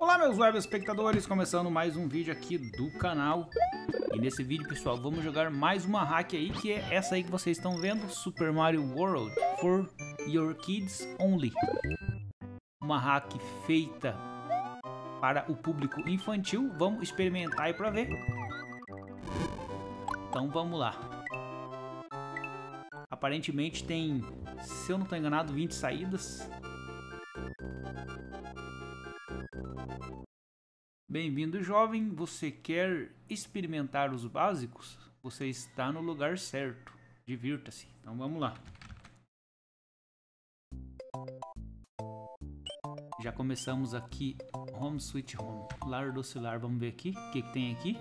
Olá meus web espectadores, começando mais um vídeo aqui do canal. E nesse vídeo, pessoal, vamos jogar mais uma hack aí, que é essa aí que vocês estão vendo, Super Mario World for Your Kids Only. Uma hack feita para o público infantil. Vamos experimentar aí para ver. Então vamos lá. Aparentemente tem, se eu não estou enganado, 20 saídas. Bem-vindo, jovem. Você quer experimentar os básicos? Você está no lugar certo. Divirta-se. Então vamos lá. Já começamos aqui. Home Sweet Home. Lar Docilar. Vamos ver aqui. O que tem aqui?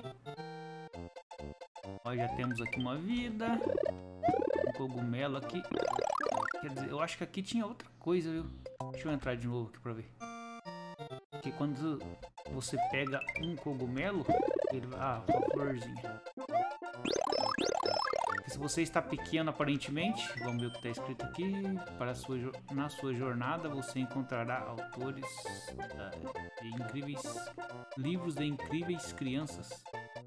Ó, já temos aqui uma vida. Um cogumelo aqui. Quer dizer, eu acho que aqui tinha outra coisa, viu? Deixa eu entrar de novo aqui pra ver. Porque quando você pega um cogumelo, ele vai... Ah, uma florzinha. Se você está pequeno aparentemente, vamos ver o que está escrito aqui. Na sua jornada você encontrará autores de incríveis livros de incríveis crianças.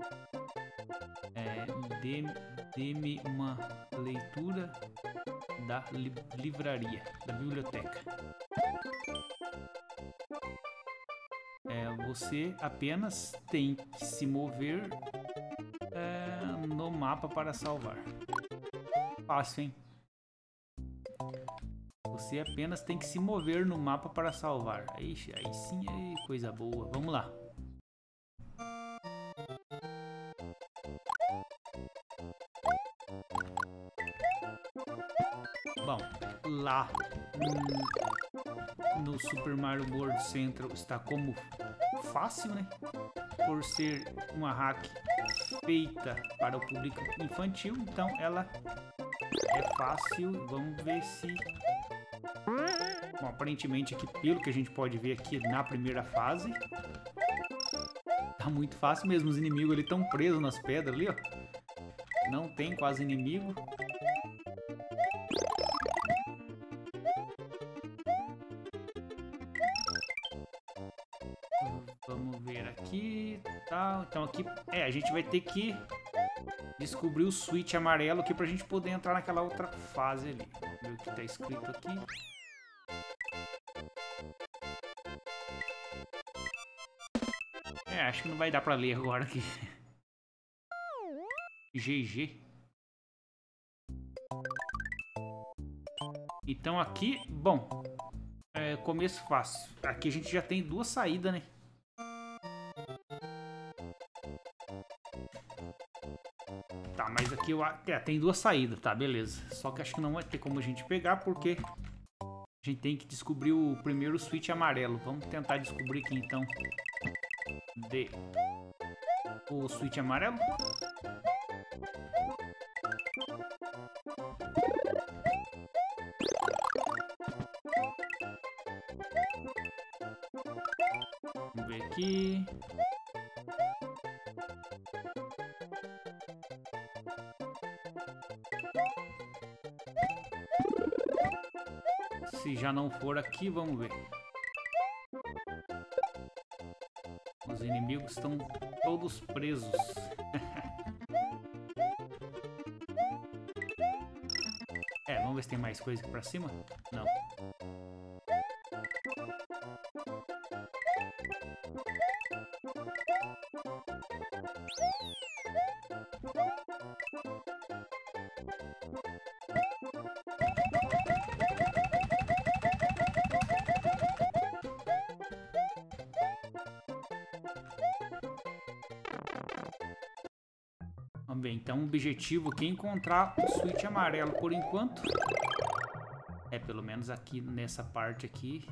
Dê-me uma leitura da livraria, da biblioteca. Você apenas tem que se mover no mapa para salvar. Fácil, hein? Você apenas tem que se mover no mapa para salvar. Aí sim é coisa boa. Vamos lá. Bom, lá no Super Mario World Central está como fácil, né? Por ser uma hack feita para o público infantil, então ela é fácil. Vamos ver se... Bom, aparentemente aqui, pelo que a gente pode ver aqui na primeira fase, tá muito fácil mesmo. Os inimigos ali estão presos nas pedras ali, ó. Não tem quase inimigo. Vamos ver aqui, tá? Então aqui, a gente vai ter que descobrir o switch amarelo aqui pra gente poder entrar naquela outra fase ali. Vamos ver o que tá escrito aqui. Acho que não vai dar pra ler agora aqui. GG. Então aqui, bom, começo fácil. Aqui a gente já tem duas saídas, né? Tá, mas aqui tem duas saídas, tá, beleza. Só que acho que não vai ter como a gente pegar, porque a gente tem que descobrir o primeiro switch amarelo. Vamos tentar descobrir aqui então o switch amarelo. Vamos ver aqui. Se já não for aqui, vamos ver. Os inimigos estão todos presos. Vamos ver se tem mais coisa aqui pra cima. Não. Vamos ver, então o objetivo aqui é encontrar o switch amarelo por enquanto. Pelo menos aqui nessa parte aqui.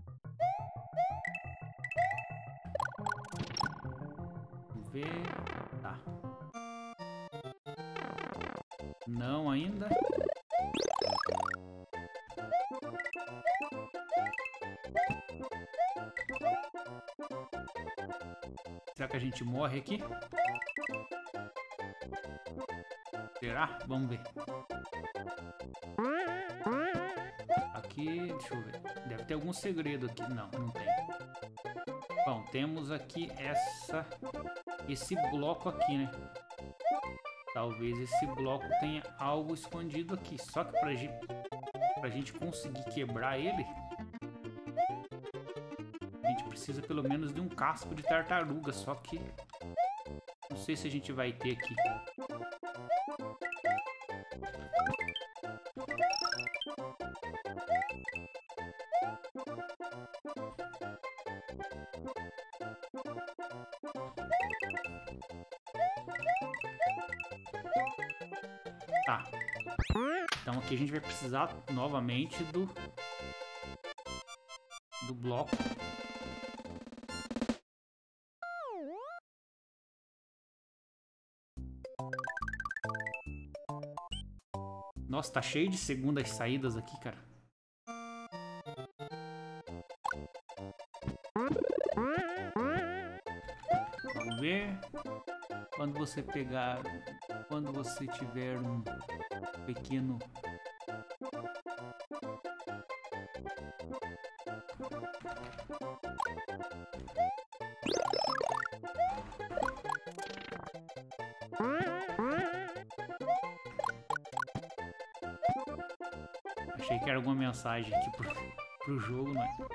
Vamos ver. Tá. Não ainda. Será que a gente morre aqui? Será? Vamos ver. Aqui, deixa eu ver. Deve ter algum segredo aqui. Não, não tem. Bom, temos aqui esse bloco aqui, né? Talvez esse bloco tenha algo escondido aqui. Só que pra gente conseguir quebrar ele, a gente precisa pelo menos de um casco de tartaruga. Só que não sei se a gente vai ter aqui. Tá. Então aqui a gente vai precisar novamente do bloco. Nossa, tá cheio de segundas saídas aqui, cara. Vamos ver. Quando você tiver um pequeno... Achei que era alguma mensagem aqui pro jogo, não é?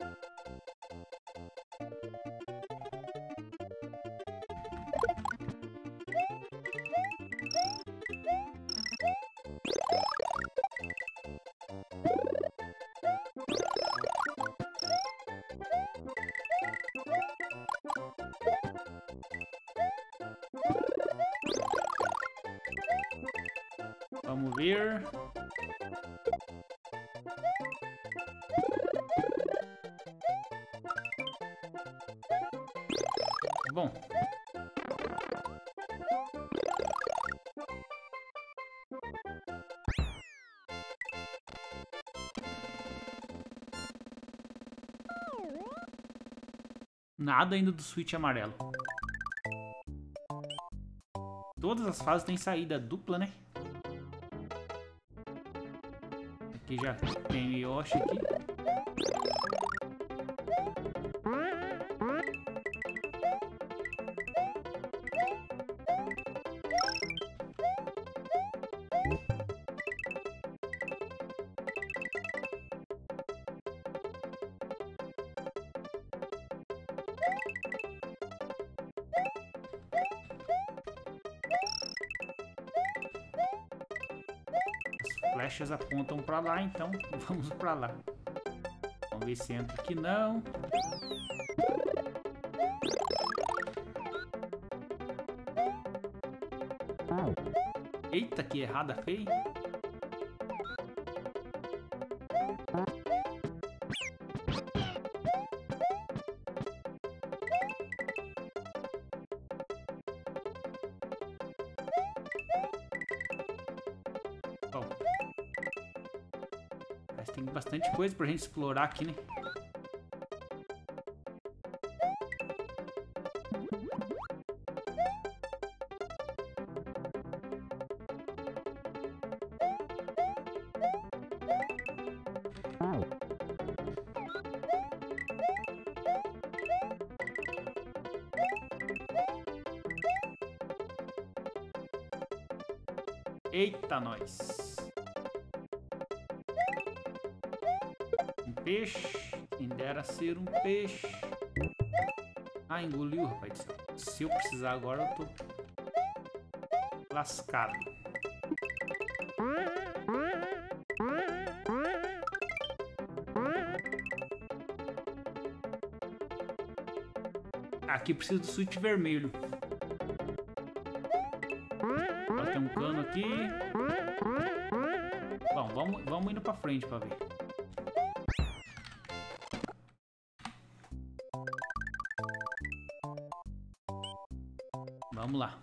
Vamos ver. Bom. Nada ainda do switch amarelo. Todas as fases têm saída dupla, né? Aqui já tem Yoshi aqui. Flechas apontam pra lá, então vamos pra lá. Vamos ver se entra aqui. Não. Eita, que errada feia. Mas tem bastante coisa pra gente explorar aqui, né? Eita, nós. Um peixe. Quem dera ser um peixe. Ah, engoliu, rapaz do céu. Se eu precisar agora, eu tô lascado. Aqui precisa do switch vermelho. Ó, tem um cano aqui. Bom, vamos indo pra frente pra ver. Vamos lá.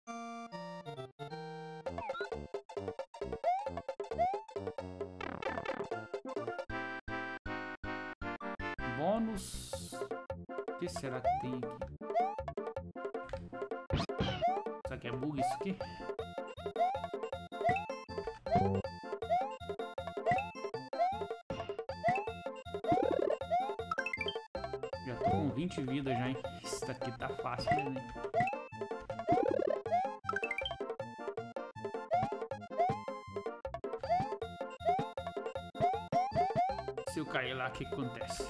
Bônus. O que será que tem aqui? Será que é bug isso aqui? Já tô com 20 vidas já, hein? Isso daqui tá fácil, né? Se eu cair lá, o que acontece?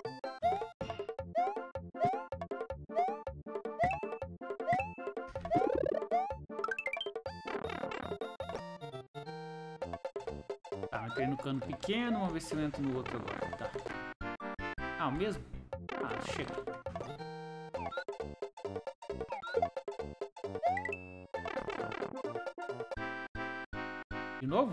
Tá, eu entrei no cano pequeno, vamos ver se eu entro no outro agora. Tá. Ah, o mesmo? Ah, chega. De novo?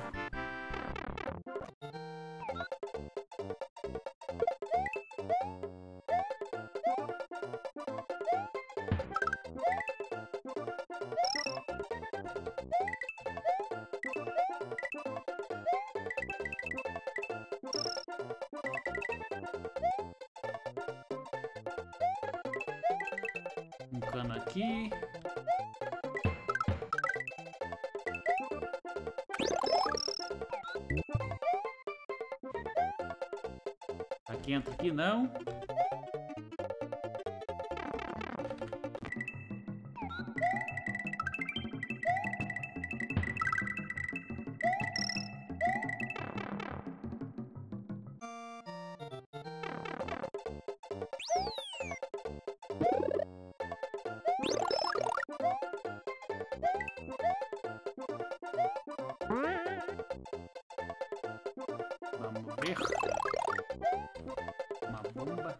Um cano aqui. Aqui entra aqui não. Vamos ver. Uma bomba.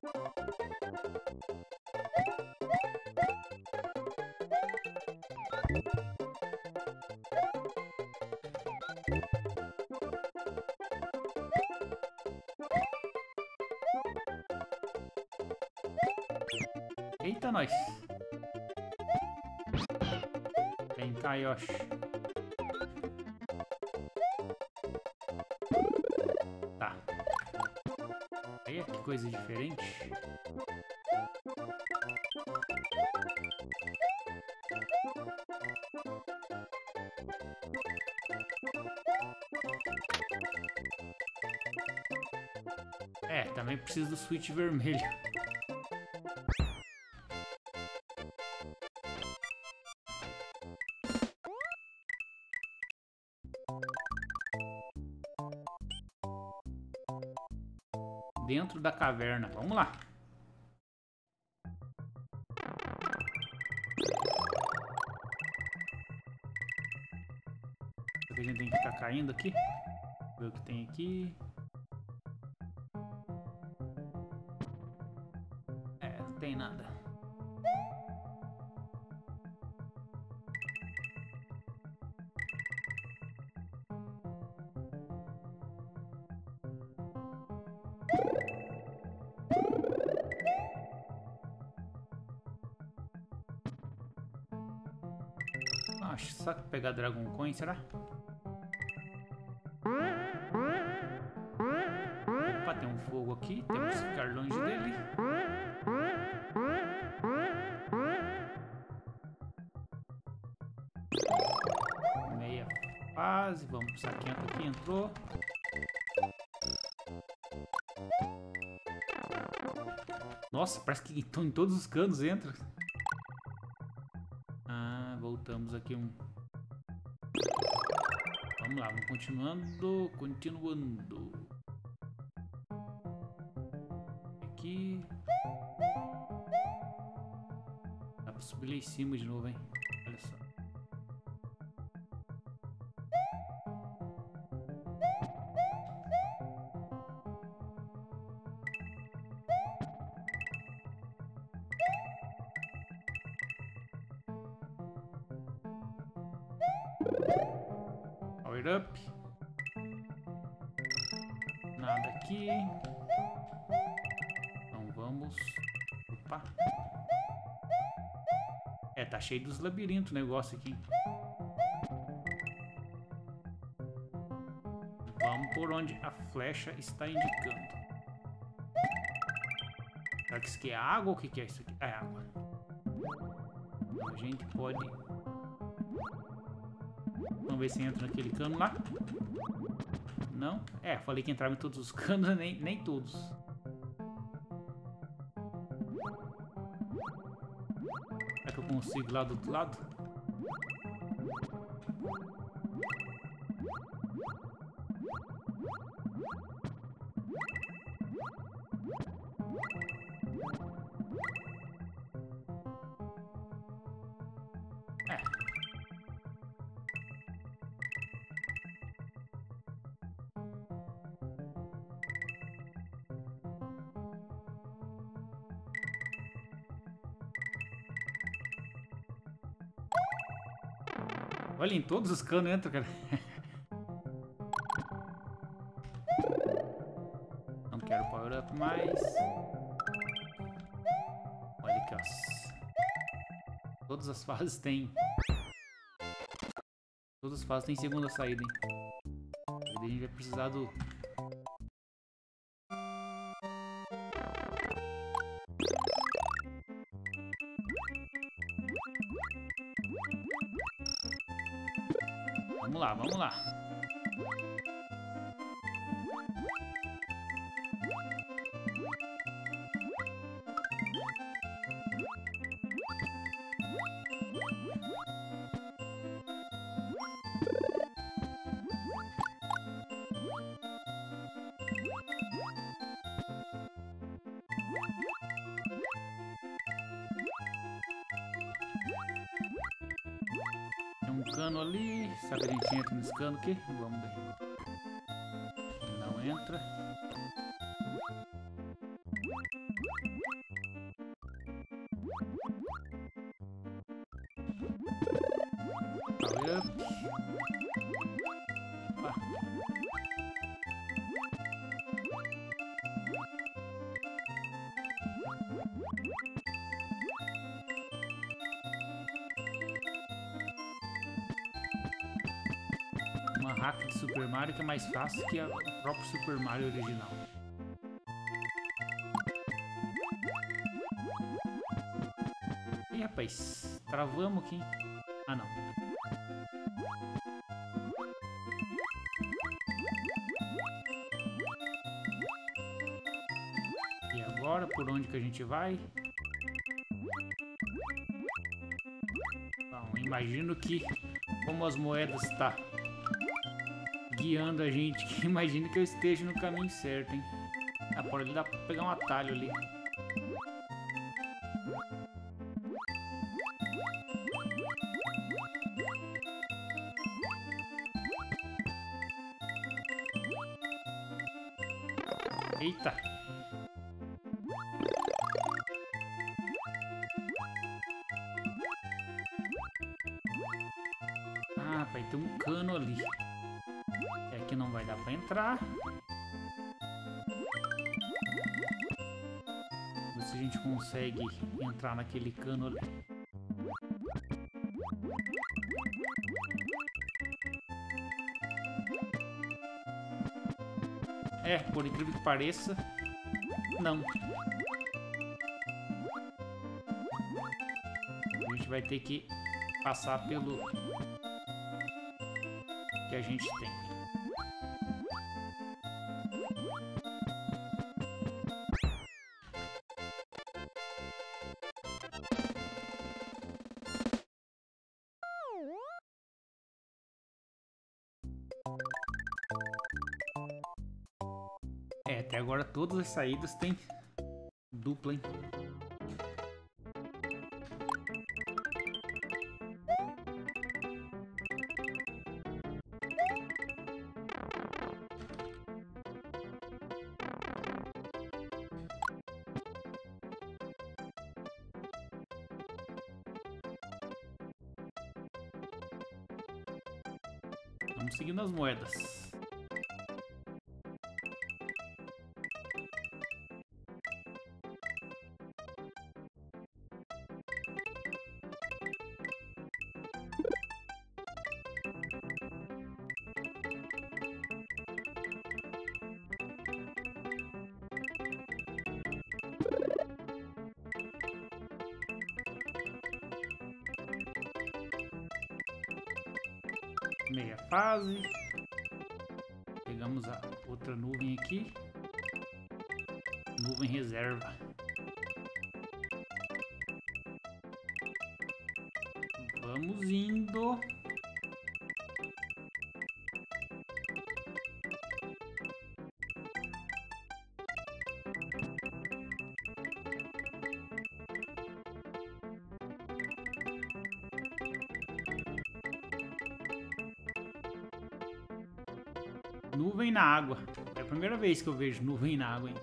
Eita, nós. Vem cá, Yoshi. Tá. Aí, que coisa diferente. É, também preciso do switch vermelho. Dentro da caverna. Vamos lá. A gente tem que ficar caindo aqui. Ver o que tem aqui. É, não tem nada. Acho só pegar Dragon Coin, será? Opa, tem um fogo aqui. Temos que ficar longe dele. Meia fase. Vamos, saquinho aqui, entrou. Nossa, parece que estão em todos os canos, entra. Ah, voltamos aqui um... Vamos lá, vamos continuando. Aqui. Dá pra subir lá em cima de novo, hein? Olha só. Power up. Nada aqui. Então vamos. Opa. É, tá cheio dos labirintos o negócio aqui. Vamos por onde a flecha está indicando. Será que isso aqui é água ou o que é isso aqui? É água. A gente pode... Vamos ver se entra naquele cano lá. Não? É, falei que entrava em todos os canos, nem todos. eu consigo ir lá do outro lado. Olha, em todos os canos entra, cara. Não quero power up mais. Olha aqui, ó. Todas as fases têm... Todas as fases têm segunda saída, hein? A gente vai precisar do... Vamos lá, vamos lá. Tem um cano ali. Será que a gente entra nesse cano aqui? Vamos ver. Não entra. Power up. Opa. Uma hack de Super Mario que é mais fácil que o próprio Super Mario original. Ih, rapaz, travamos aqui. Ah, não. E agora, por onde que a gente vai? Bom, imagino que como as moedas tá guiando a gente, que imagino que eu esteja no caminho certo, hein? Ah, por ali dá pra pegar um atalho ali. Eita! Ah, pai, tem um cano ali. Aqui não vai dar pra entrar. Ver se a gente consegue entrar naquele cano ali. É, por incrível que pareça, não. A gente vai ter que passar pelo que a gente tem. É, até agora todas as saídas têm dupla, hein? Vamos seguindo as moedas. Meia fase. Pegamos a outra nuvem aqui. Nuvem reserva. Estamos indo. Nuvem na água. É a primeira vez que eu vejo nuvem na água, hein?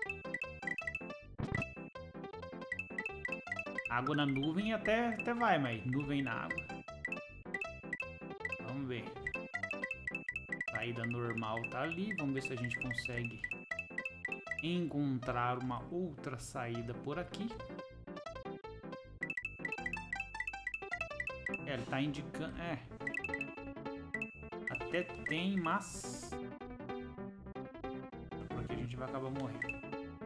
Água na nuvem até vai, mas nuvem na água. Vamos ver. Saída normal tá ali. Vamos ver se a gente consegue encontrar uma outra saída por aqui. É, ele tá indicando... É. Até tem, mas... Por aqui a gente vai acabar morrendo.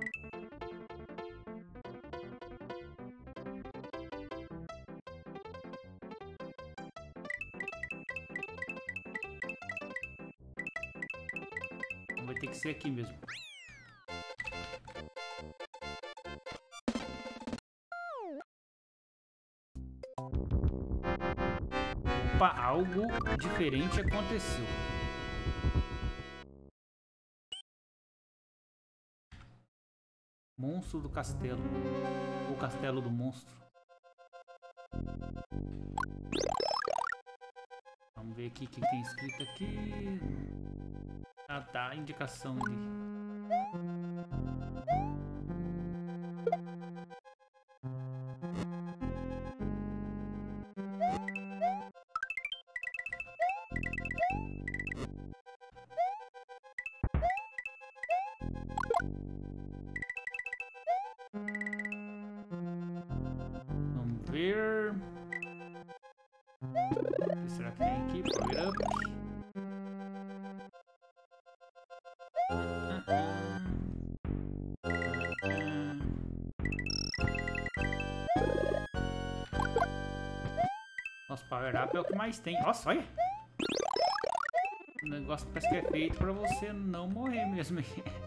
Vai ter que ser aqui mesmo. Opa, algo diferente aconteceu. Monstro do castelo. O castelo do monstro. Vamos ver aqui o que tem escrito aqui. Ah tá, indicação de... Vamos ver... O que será que tem aqui? Power up. Nossa, power up é o que mais tem. Nossa, olha! O negócio parece que é feito pra você não morrer mesmo.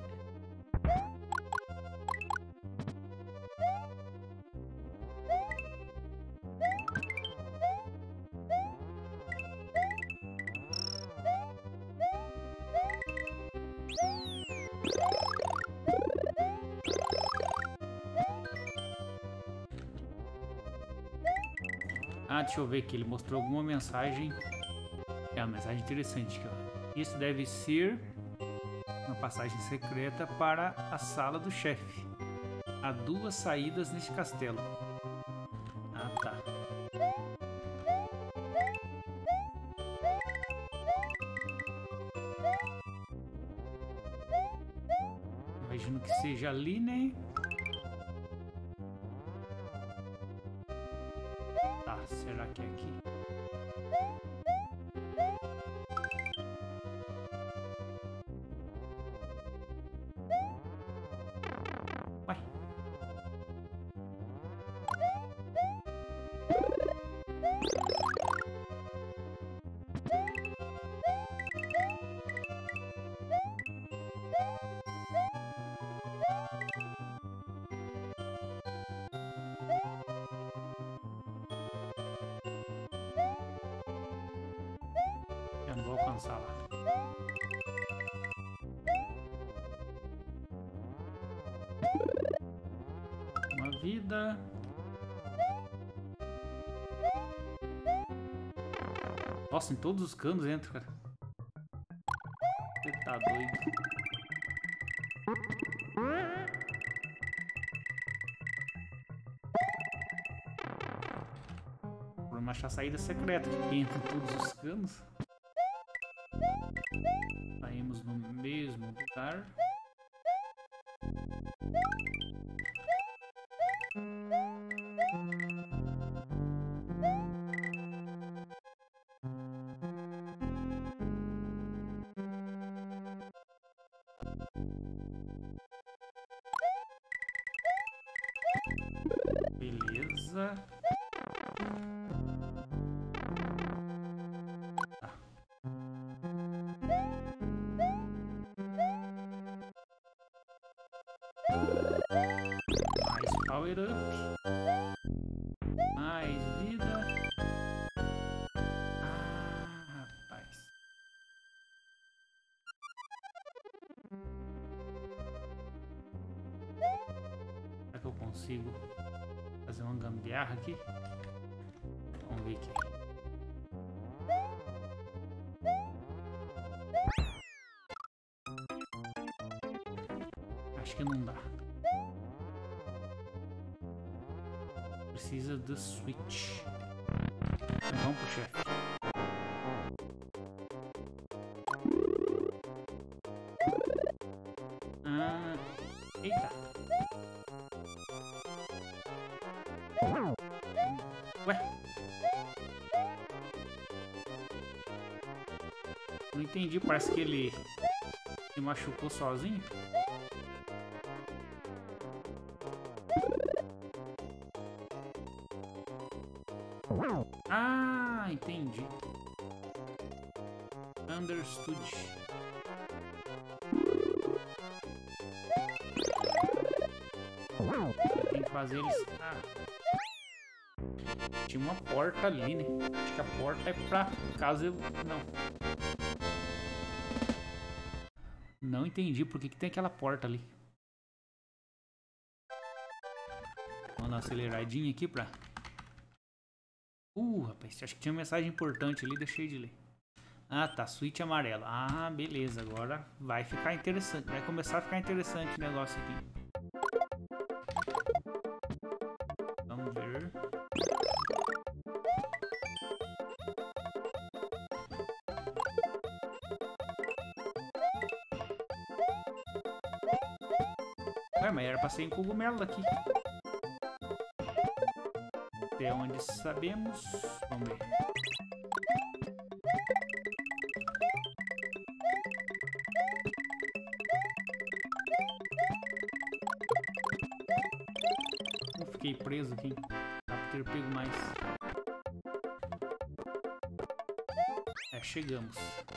Ah, deixa eu ver aqui. Ele mostrou alguma mensagem. É uma mensagem interessante aqui, ó. Isso deve ser uma passagem secreta para a sala do chefe. Há 2 saídas neste castelo. Ah, tá. Imagino que seja ali, né? Tá, será que é aqui? Vai. Eu não vou alcançar lá. Uma vida. Nossa, em todos os canos entra, cara. Você tá doido. Vamos achar a saída secreta que entra em todos os canos. Saímos no mesmo lugar. Beleza. Tá. Mais power up. Mais vida. consigo fazer uma gambiarra aqui. Vamos ver aqui. Acho que não dá. Precisa do switch. Vamos pro chefe. Eita. Ué. Não entendi, parece que ele se machucou sozinho. Ah, entendi. Understood. Tem que fazer eles... Ah. Tinha uma porta ali, né? Acho que a porta é pra caso eu... Não entendi por que tem aquela porta ali. Vamos dar uma aceleradinha aqui pra... rapaz, acho que tinha uma mensagem importante ali, deixei de ler. Ah, tá, switch amarelo. Ah, beleza, agora vai ficar interessante. Vai começar a ficar interessante o negócio aqui. Vamos ver. Ué, mas era pra ser em cogumelo daqui. Até onde sabemos. Vamos ver. Fiquei preso aqui. Dá pra ter pego mais. Chegamos.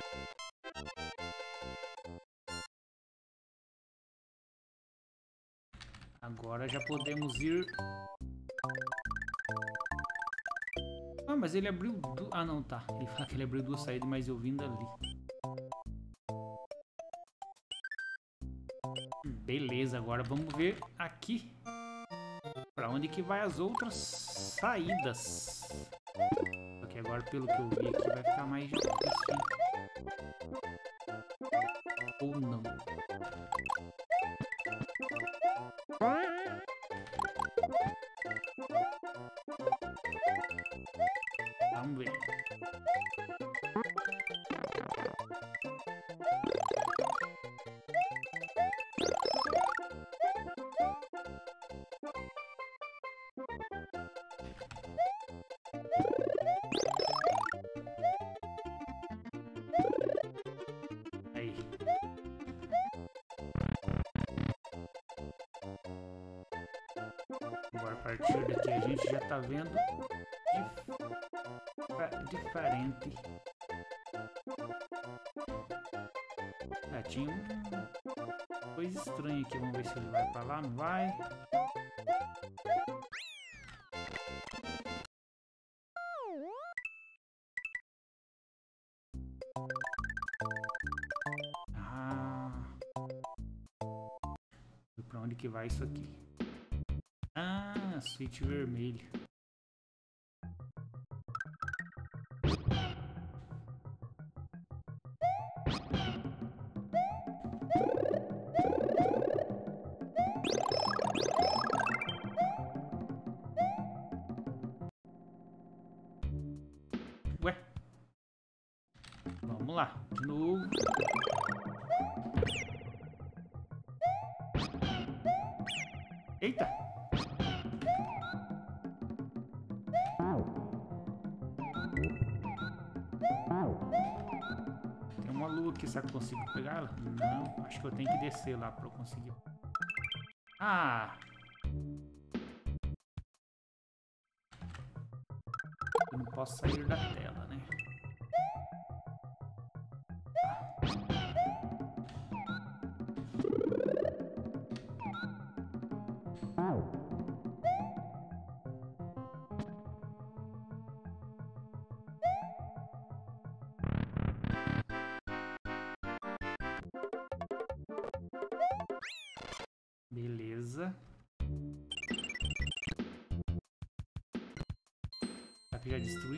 Agora já podemos ir... Ah, mas ele abriu... Ah, não, tá. Ele fala que ele abriu duas saídas, mas eu vim dali. Beleza, agora vamos ver aqui. Pra onde que vai as outras saídas. Só que agora, pelo que eu vi aqui, vai ficar mais difícil. Ou não. Vamos ver. Aí. Agora, a partir daqui, a gente já tá vendo diferente. Tinha uma coisa estranha aqui. Vamos ver se ele vai pra lá. Não vai. E pra onde que vai isso aqui? Ah, switch vermelho. Ué? Vamos lá, de novo. Eita! Tem uma lua aqui, será que eu consigo pegar ela? Não, acho que eu tenho que descer lá pra eu conseguir. Ah! Eu não posso sair da tela, né? Beleza. que já destruí.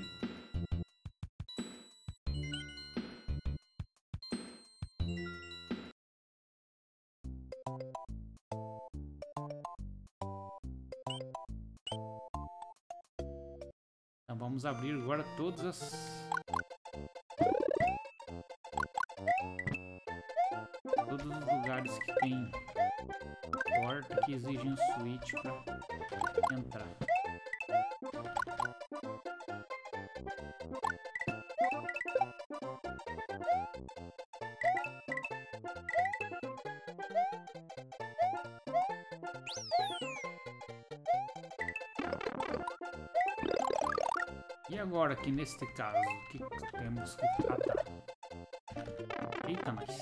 Então vamos abrir agora todos os lugares que tem porta que exigem um switch para entrar. E agora aqui neste caso, o que temos que... Ah, tá. Eita, mas...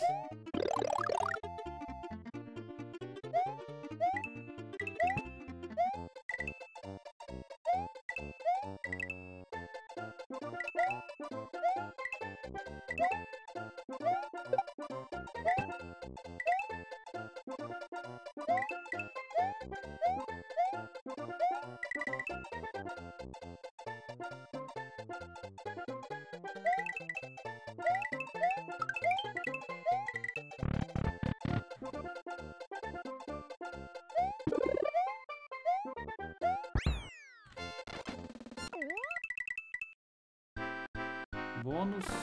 Bônus.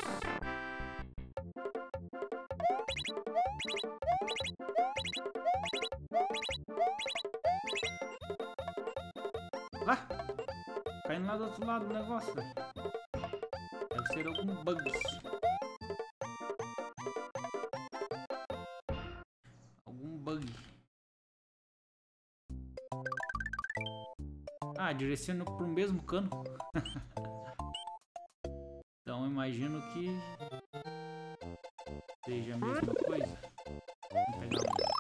Lá! Caindo lá do outro lado do negócio, velho. Deve ser algum bug. Algum bug. Ah, direciona pro mesmo cano. Então imagino que seja a mesma coisa. Vamos pegar um.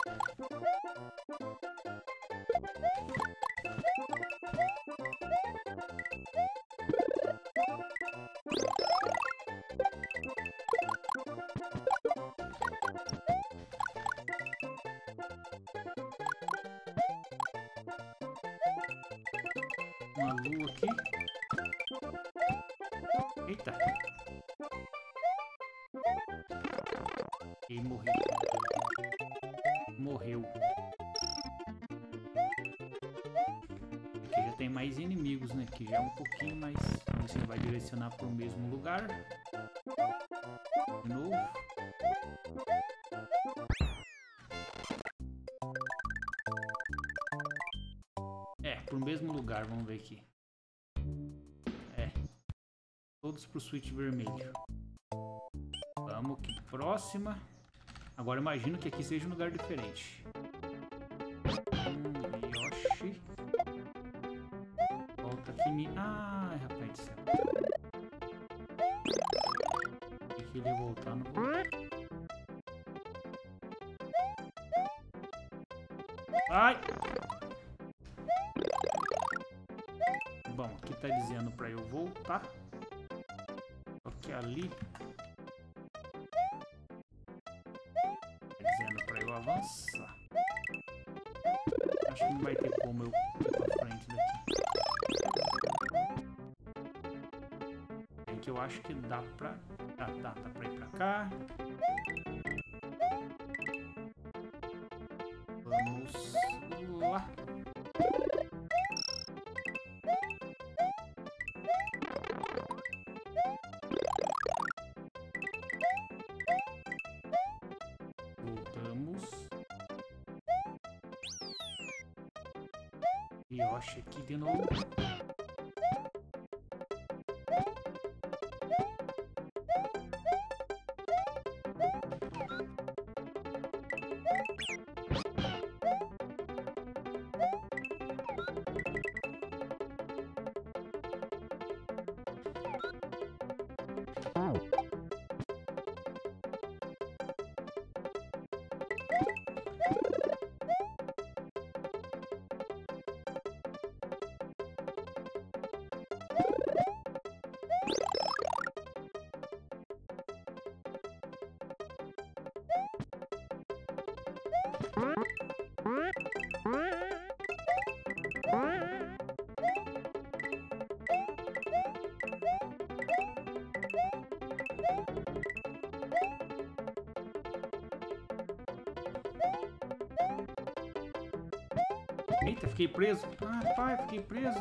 Uma lua aqui. Eita. E morreu. Morreu. Aqui já tem mais inimigos, né? Aqui já é um pouquinho mais... Você vai direcionar para o mesmo lugar. De novo. É, para o mesmo lugar. Vamos ver aqui. Todos pro switch vermelho. Vamos aqui, próxima. Agora imagino que aqui seja um lugar diferente. Yoshi. Volta aqui. Ai, rapaz do céu. Tem que ele voltar no... Ai! Bom, aqui tá dizendo pra eu voltar. Que ali tá dizendo para eu avançar. Acho que não vai ter como eu ir pra frente daqui. É que eu acho que dá pra... dá pra ir pra cá. Vamos lá. Yoshi aqui de novo. Eita, fiquei preso. Ah, pai, fiquei preso.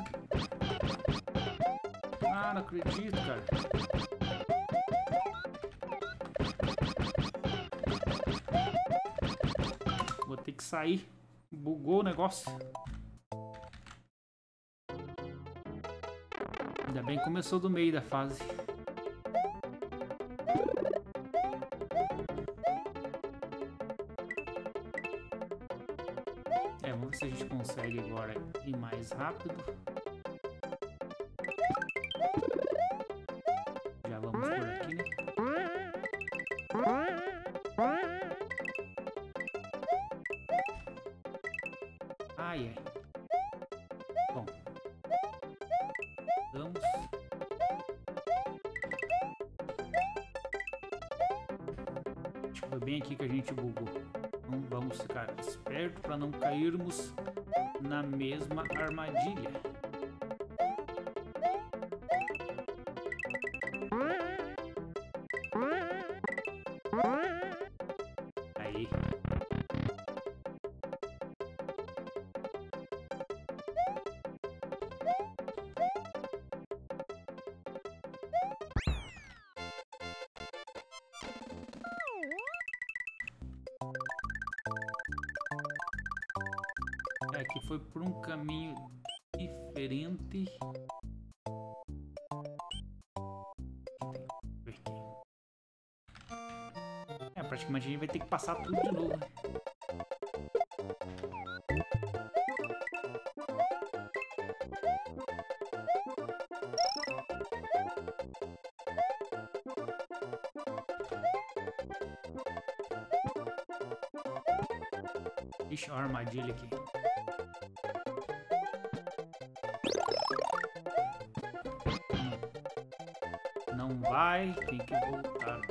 Ah, não acredito, cara. Vou ter que sair. Bugou o negócio. Ainda bem que começou do meio da fase. Vamos ver se a gente consegue agora ir mais rápido. Já vamos por aqui, né? Ai, ai. Bom. Vamos. Acho que foi bem aqui que a gente bugou. Então vamos ficar esperto para não cairmos na mesma armadilha. Aí. Aqui foi por um caminho diferente. Praticamente a gente vai ter que passar tudo de novo, né? Ixi, uma armadilha aqui. Não vai, tem que voltar.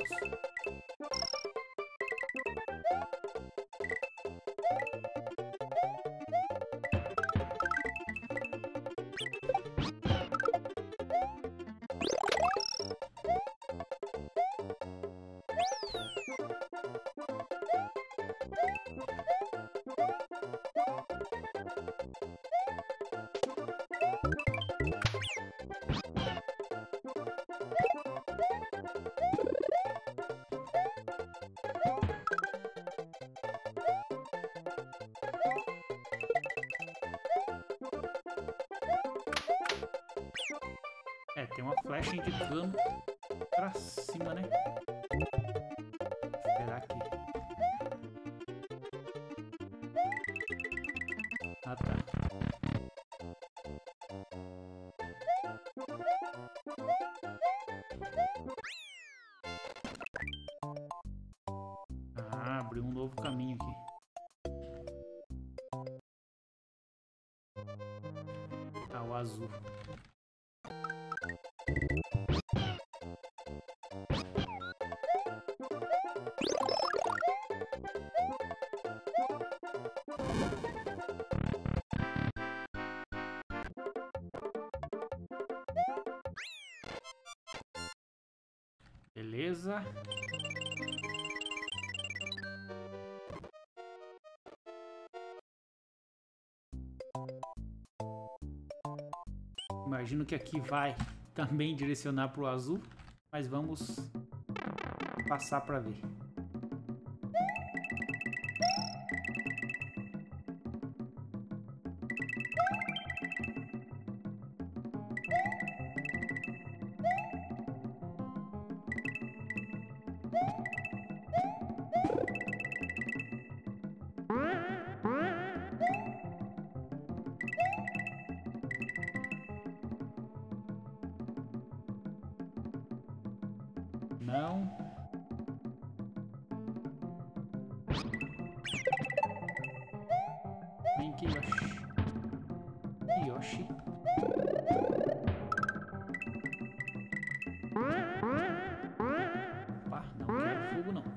Tem uma flecha indicando pra cima, né? Vou esperar aqui. Ah, tá. Ah, abriu um novo caminho aqui. Ah, o azul. Beleza. Imagino que aqui vai também direcionar para o azul, mas vamos passar para ver. Não. Vem aqui, Yoshi. Yoshi. Opa, não quero fogo, não.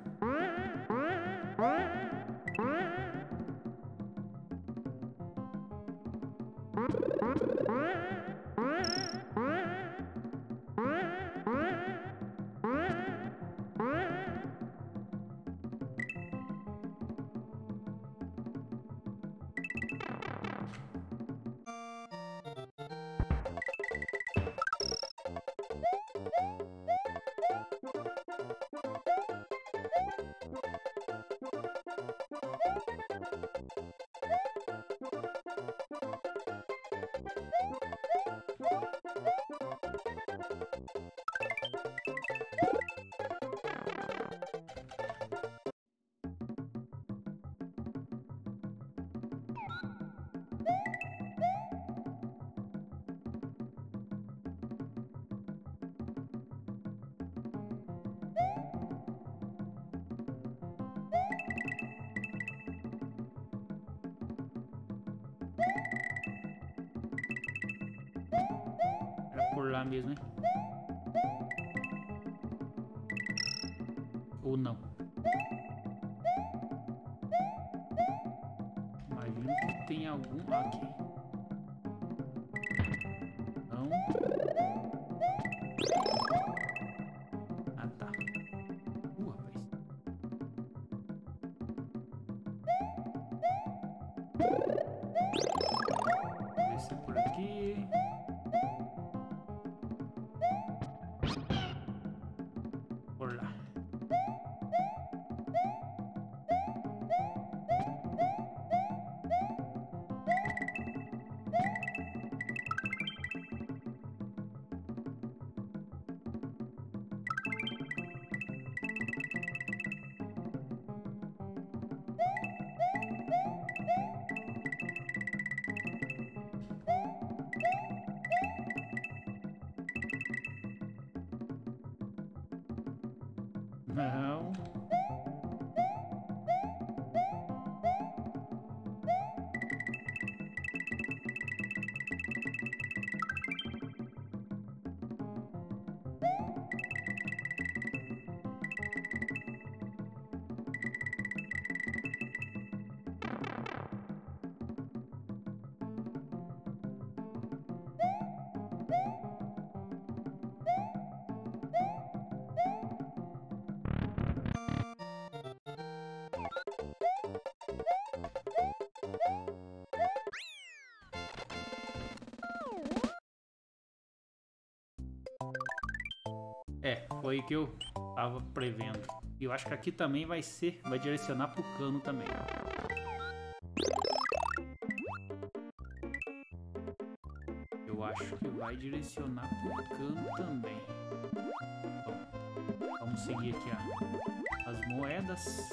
lá mesmo, hein? Ou não? Imagino que tem algum aqui. Não. Ah, tá. Rapaz. Descer por aqui. Por lá. Não. É, foi o que eu tava prevendo. E eu acho que aqui também vai direcionar pro cano também. Eu acho que vai direcionar pro cano também. Bom, vamos seguir aqui as moedas.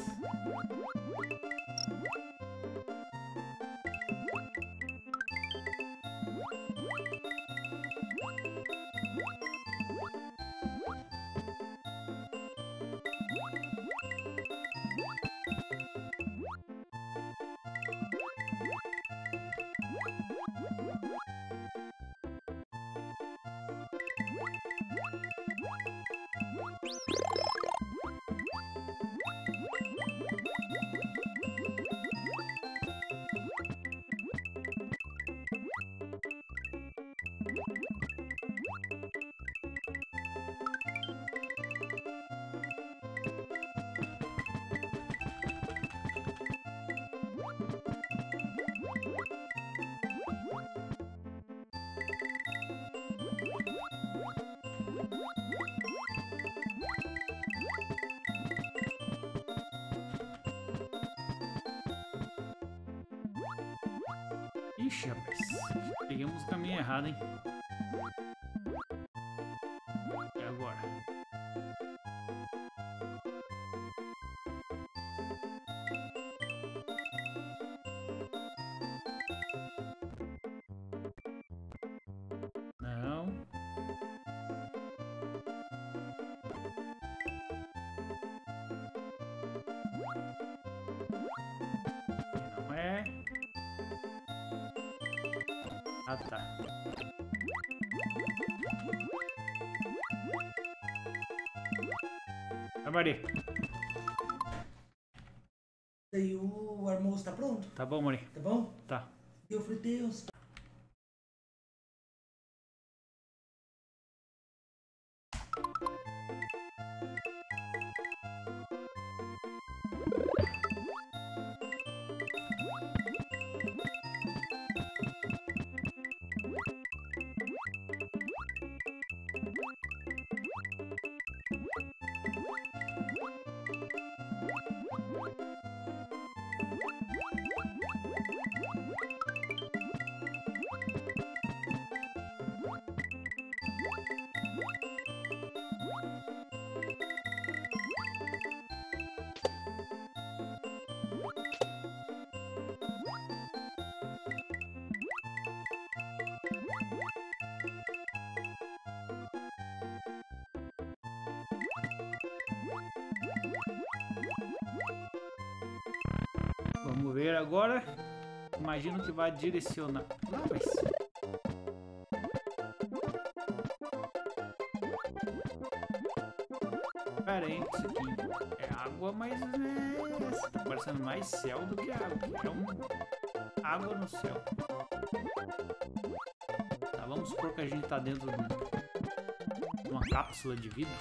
Ixi, rapaz. Pegamos o caminho errado, hein? E agora? Não. Não é. Ah, tá. Vai, Mari. Daí o almoço tá pronto? Tá bom, Mari. Tá bom? Tá. Eu falei, Deus. Vamos ver agora. Imagino que vai direcionar. Não, mas... diferente isso aqui. É água, mas tá parecendo mais céu do que água. É água no céu. Tá, vamos supor que a gente tá dentro de uma cápsula de vidro.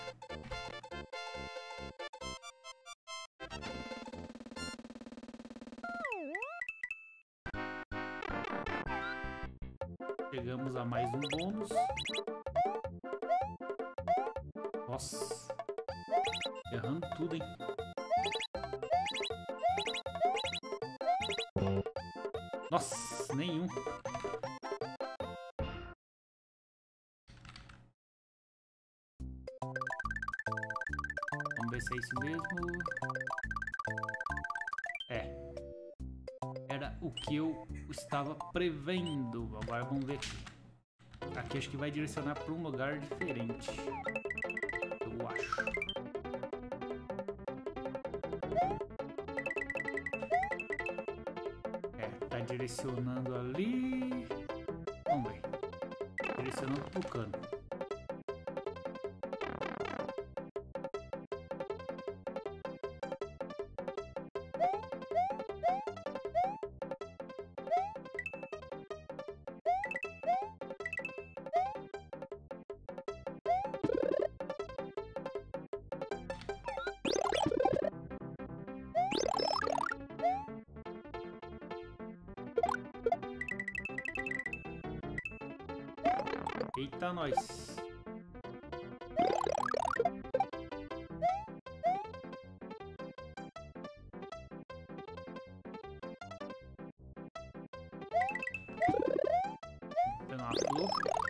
Chegamos a mais um bônus. Nossa. Errando tudo, hein? Nossa, nenhum. Vamos ver se é isso mesmo. É. Era o que eu estava prevendo. Agora vamos ver aqui. Aqui acho que vai direcionar para um lugar diferente. Eu acho. É, tá direcionando ali. Vamos ver. Direcionando pro cano. Eita, nós. Tem uma flor.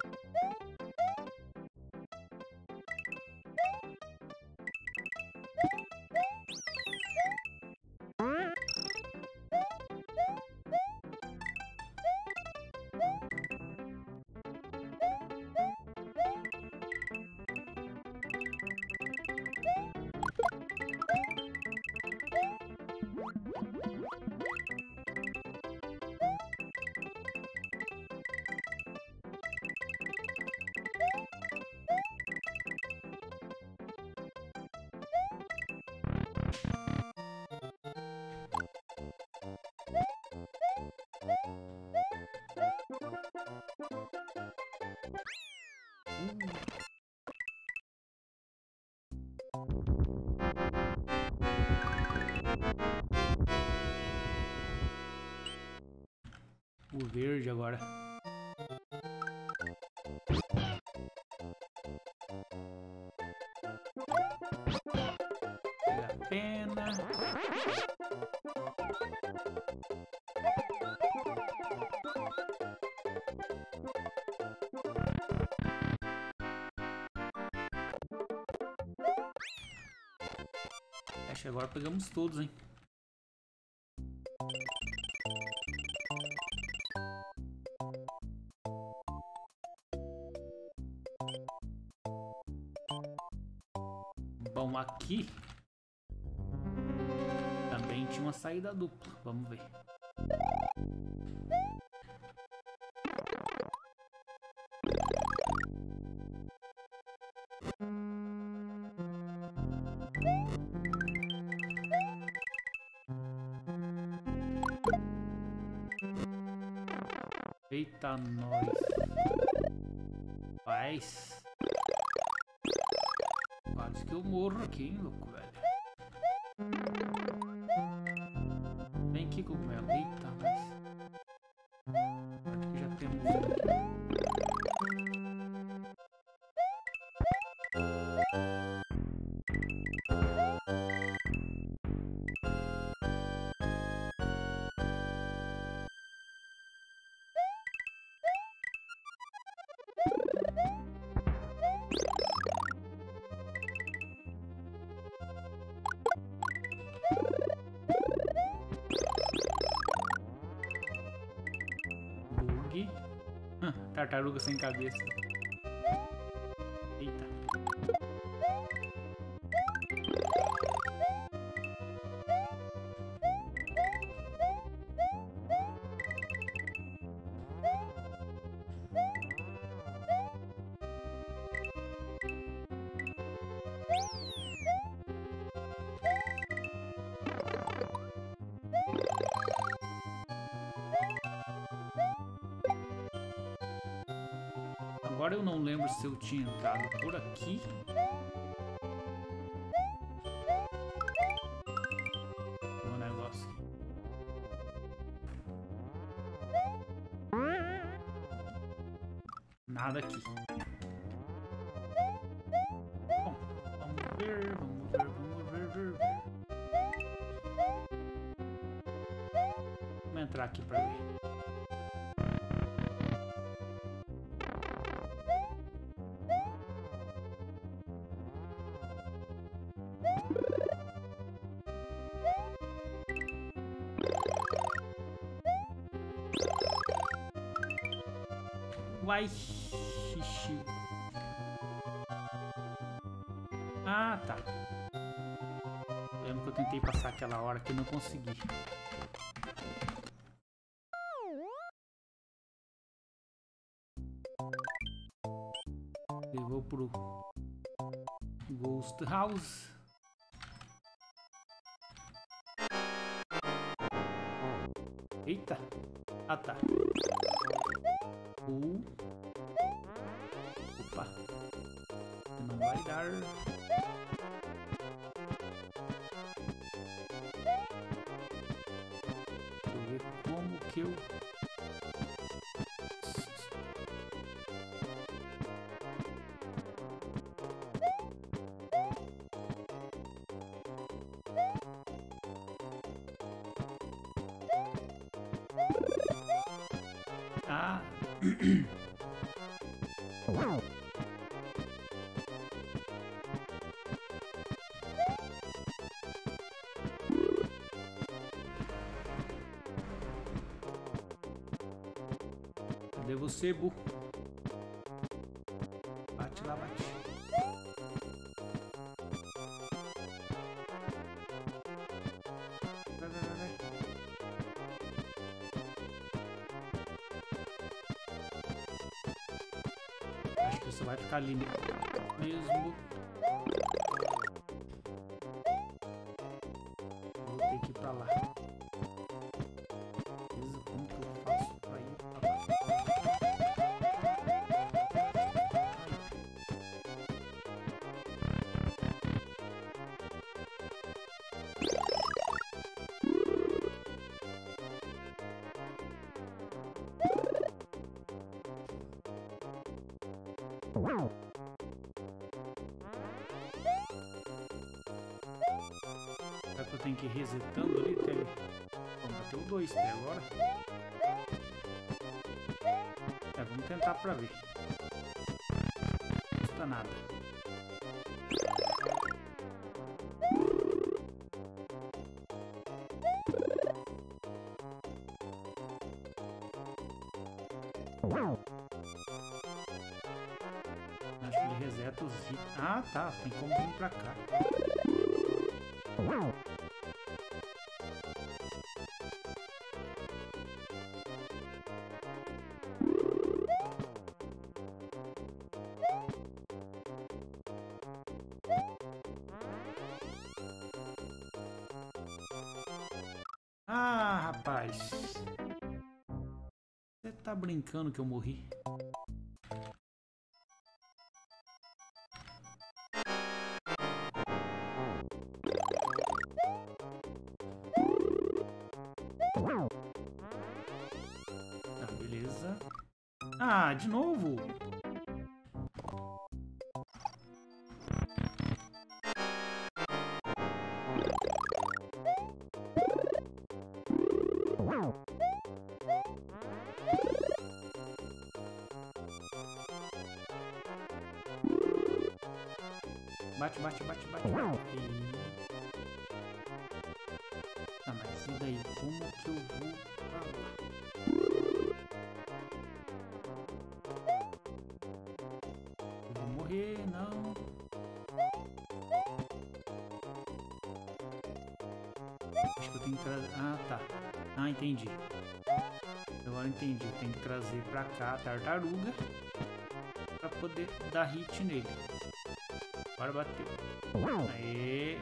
O verde agora. Vale a pena. Acho que agora pegamos todos, hein? Bom, aqui também tinha uma saída dupla. Vamos ver. Eita, nós. Paz. Quase que eu morro aqui, hein, louco, velho. Vem aqui, cogumelo. Eita, nós. Acho que já temos um aqui. Bug. Tartaruga sem cabeça. Eita. Agora eu não lembro se eu tinha entrado por aqui. O negócio aqui. Nada aqui. Bom, vamos ver. Vamos entrar aqui pra ver. Vai, xixi. Ah, tá. Lembro que eu tentei passar aquela hora que não consegui. Levou pro Ghost House. Eita. Ah, tá. Opa. Não vai dar. Deixa eu ver como que eu... Ah. Cadê você, burro? Bate lá, bate. Vai, vai, vai, vai. Acho que você vai ficar ali mesmo. Vou ter que ir pra lá. Beleza, como que eu faço pra ir pra lá? Será que eu tenho que ir resetando ali até ele... Vamos bater o 2 até agora. Vamos tentar pra ver. Não custa nada. Acho que ele reseta os itens. Ah, tá. Tem como vir pra cá. Ah, rapaz. Você tá brincando que eu morri? Tá, beleza. Ah, de novo? Bate, bate, bate, bate. Tá, mas e daí? Como que eu vou pra lá? Eu vou morrer, não. Acho que eu tenho que trazer... Ah, tá. Ah, entendi. Agora entendi. Eu tenho que trazer pra cá a tartaruga pra poder dar hit nele. Agora bateu. Aê.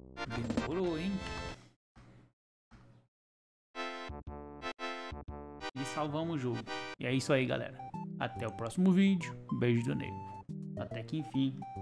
Demorou, hein? e salvamos o jogo. E é isso aí, galera. Até o próximo vídeo. Beijo do Nego. Até que enfim